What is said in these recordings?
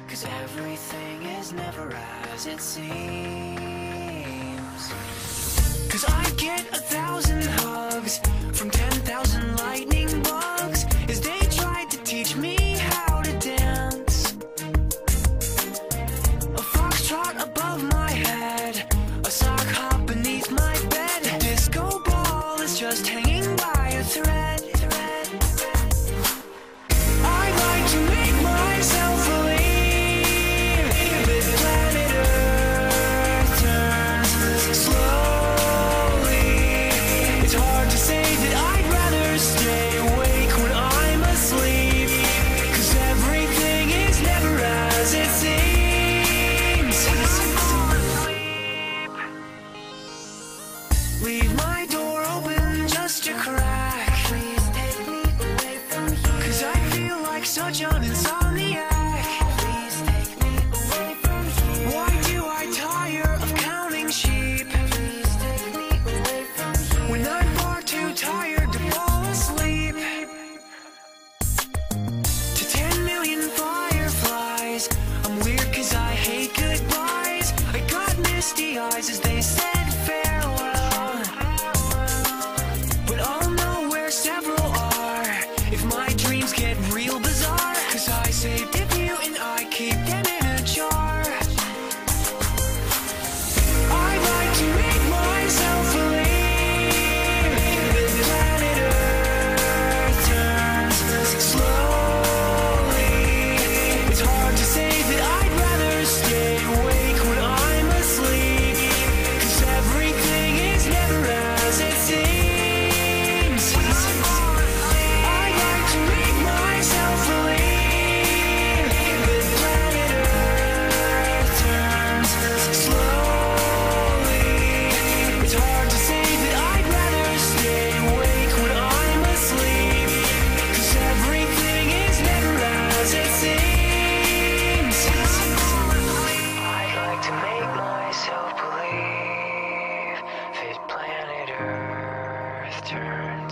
'cause everything is never as it seems. 'Cause I get 1,000 hugs from 10,000 lightning bugs as they tried to teach me how to dance. A foxtrot above my head, a sock hop beneath my bed. A disco ball is just hanging by a thread. I like to make myself believe that planet Earth turns slowly. It's hard to say that I'd rather stay awake when I'm asleep, 'cause everything is never as it seems. Leave my door open just a crack. Please take me away from here, 'cause I feel like such an insomniac. Please take me away from here. Why do I tire of counting sheep? Please take me away from here, when I'm far too tired to fall asleep. To 10 million fireflies, I'm weird 'cause I hate goodbyes. I got misty eyes as they said farewell, but I'll know where several are if my dreams get real bizarre, 'cause I saved a few and I keep them in a jar. I like to make myself believe that planet Earth turns slowly. It's hard to say that I'd rather stay awake when I'm asleep, 'cause everything is never as it seems. I like to make myself believe that planet Earth turns slowly. It's hard to say that I'd rather stay awake when I'm asleep, 'cause everything is never as it seems. I'd like to make myself believe that planet Earth turns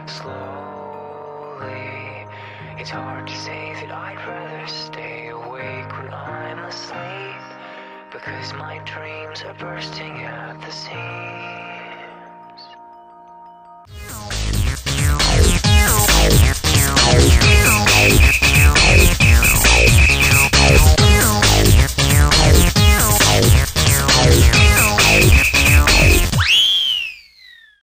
slowly. It's hard to say that I'd rather stay awake when I'm asleep, because my dreams are bursting at the seams.